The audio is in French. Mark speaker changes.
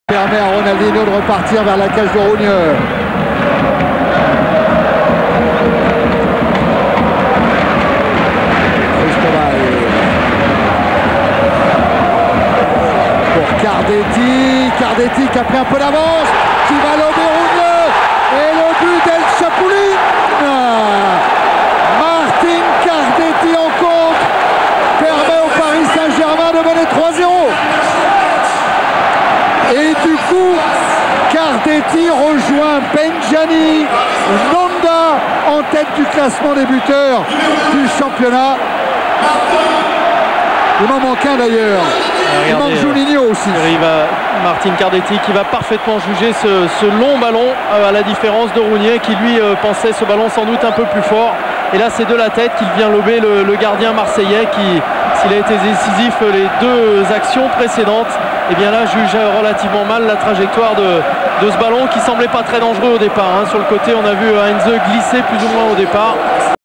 Speaker 1: Permet à Ronaldinho de repartir vers la cage de Rougneux. Pour Cardetti qui a pris un peu d'avance, qui va lober Rougneux, et le but d'El Chapouline. Martin Cardetti en compte, permet au Paris Saint-Germain de mener 3-0. Et du coup, Cardetti rejoint Benjani, Nonda en tête du classement des buteurs du championnat. Il m'en manque un d'ailleurs. Il manque Juninho aussi.
Speaker 2: Martin Cardetti qui va parfaitement juger ce long ballon, à la différence de Rougneux qui lui pensait ce ballon sans doute un peu plus fort. Et là c'est de la tête qu'il vient lober le gardien marseillais qui, s'il a été décisif les deux actions précédentes, et bien là juge relativement mal la trajectoire de ce ballon qui semblait pas très dangereux au départ. Sur le côté on a vu Heinze glisser plus ou moins au départ.